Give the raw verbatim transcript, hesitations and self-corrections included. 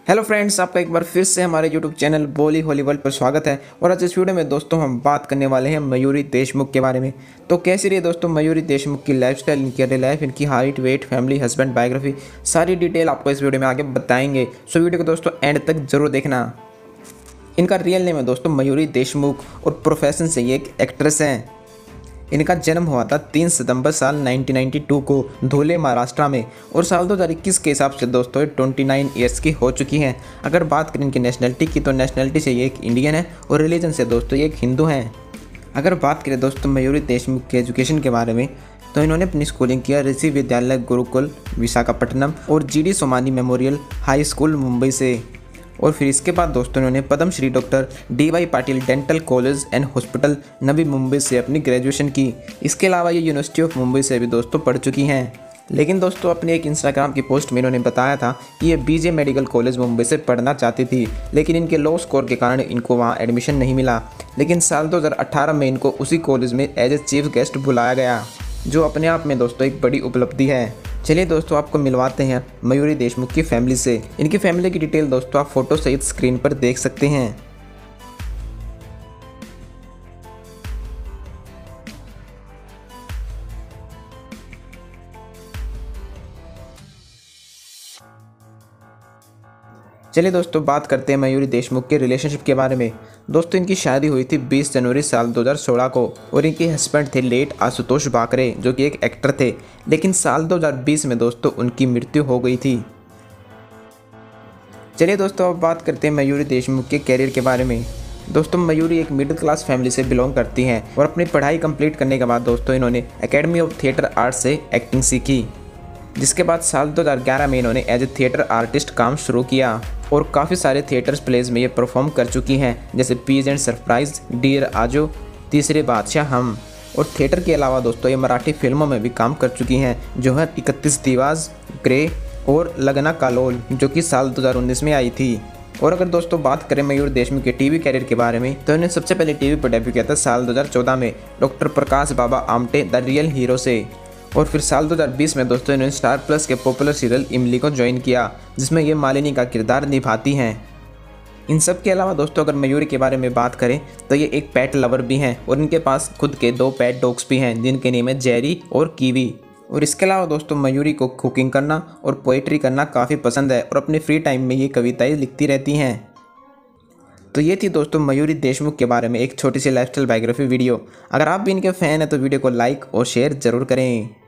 Hello friends, आपका एक बार फिर से हमारे यूट्यूब चैनल बोली होली वर्ल्ड पर स्वागत है। और आज इस वीडियो में दोस्तों हम बात करने वाले हैं मयूरी देशमुख के बारे में। तो कैसी रही दोस्तों मयूरी देशमुख की लाइफस्टाइल, इनकी रियल लाइफ, इनकी height, weight, family, husband, biography, सारी डिटेल आपको इस वीडियो में आगे बताएंगे। सो वीडियो को दोस्तों एंड तक जरूर देखना। इनका रियल नेम है दोस्तों मयूरी देशमुख और प्रोफेशन से ये एक एक्ट्रेस हैं। इनका जन्म हुआ था तीन सितंबर साल उन्नीस सौ बानवे को धुले, महाराष्ट्र में। और साल दो हज़ार इक्कीस के हिसाब से दोस्तों ये उनतीस ईयर्स की हो चुकी हैं। अगर बात करें इनकी नेशनलिटी की तो नेशनलिटी से ये एक इंडियन है और रिलीजन से दोस्तों ये एक हिंदू हैं। अगर बात करें दोस्तों मयूरी देशमुख के एजुकेशन के बारे में तो इन्होंने अपनी स्कूलिंग किया ऋषि विद्यालय गुरुकुल विशाखापट्टनम और G D Somani memorial high school Mumbai से। और फिर इसके बाद दोस्तों इन्होंने Padma Shri doctor D Y Patil dental college and hospital Navi Mumbai से अपनी ग्रेजुएशन की। इसके अलावा ये यूनिवर्सिटी ऑफ मुंबई से भी दोस्तों पढ़ चुकी हैं। लेकिन दोस्तों अपनी एक इंस्टाग्राम की पोस्ट में इन्होंने बताया था कि ये बीजे मेडिकल कॉलेज मुंबई से पढ़ना चाहती थी, लेकिन इनके लो स्कोर के कारण इनको वहाँ एडमिशन नहीं मिला। लेकिन साल दो हज़ार अठारह में इनको उसी कॉलेज में एज ए चीफ गेस्ट बुलाया गया, जो अपने आप में दोस्तों एक बड़ी उपलब्धि है। चलिए दोस्तों आपको मिलवाते हैं मयूरी देशमुख की फैमिली से। इनकी फैमिली की डिटेल दोस्तों आप फोटो सहित स्क्रीन पर देख सकते हैं। चलिए दोस्तों बात करते हैं मयूरी देशमुख के रिलेशनशिप के बारे में। दोस्तों इनकी शादी हुई थी बीस जनवरी साल दो हज़ार सोलह को और इनके हस्बैंड थे लेट आशुतोष बाकरे, जो कि एक एक्टर थे। लेकिन साल दो हज़ार बीस में दोस्तों उनकी मृत्यु हो गई थी। चलिए दोस्तों अब बात करते हैं मयूरी देशमुख के कैरियर के बारे में। दोस्तों मयूरी एक मिडिल क्लास फैमिली से बिलोंग करती हैं और अपनी पढ़ाई कंप्लीट करने के बाद दोस्तों इन्होंने एकेडमी ऑफ थिएटर आर्ट से एक्टिंग सीखी, जिसके बाद साल दो हज़ार ग्यारह में इन्होंने एज ए थिएटर आर्टिस्ट काम शुरू किया और काफ़ी सारे थिएटर्स प्लेज में ये परफॉर्म कर चुकी हैं, जैसे पीज एंड सरप्राइज, डियर आजो, तीसरे बादशाह, हम। और थिएटर के अलावा दोस्तों ये मराठी फिल्मों में भी काम कर चुकी हैं, जो है इकतीस दिवास, ग्रे और लगना कालोल, जो कि साल दो हज़ार उन्नीस में आई थी। और अगर दोस्तों बात करें मयूरी देशमुख के टीवी कैरियर के बारे में तो इन्हें सबसे पहले टीवी पर डेब्यू किया था साल दो हज़ार चौदह में doctor Prakash Baba Amte the real hero से। और फिर साल दो हज़ार बीस में दोस्तों इन्होंने स्टार प्लस के पॉपुलर सीरियल इमली को ज्वाइन किया, जिसमें ये मालिनी का किरदार निभाती हैं। इन सब के अलावा दोस्तों अगर मयूरी के बारे में बात करें तो ये एक पेट लवर भी हैं और इनके पास खुद के दो पेट डॉग्स भी हैं, जिनके नेम है जेरी और कीवी। और इसके अलावा दोस्तों मयूरी को कुकिंग करना और पोइट्री करना काफ़ी पसंद है और अपने फ्री टाइम में ये कविताएँ लिखती रहती हैं। तो ये थी दोस्तों मयूरी देशमुख के बारे में एक छोटी सी लाइफस्टाइल बायोग्राफी वीडियो। अगर आप भी इनके फ़ैन हैं तो वीडियो को लाइक और शेयर ज़रूर करें।